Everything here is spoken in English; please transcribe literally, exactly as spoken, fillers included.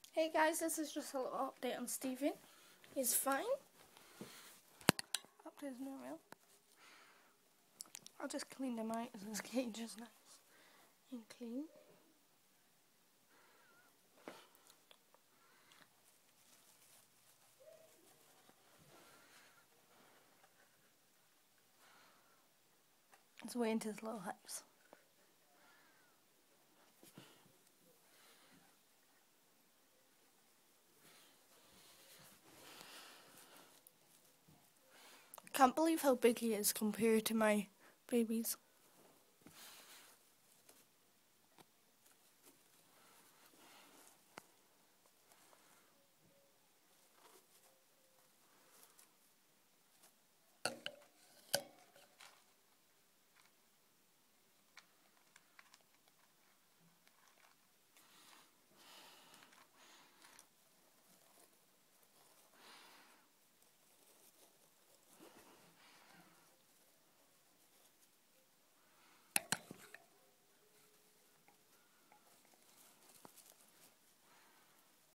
Hey guys, this is just a little update on Stephen. He's fine. Up to his new meal. I'll just clean them out as his cage is nice and clean. Let's wait into his little house. Can't believe how big he is compared to my babies.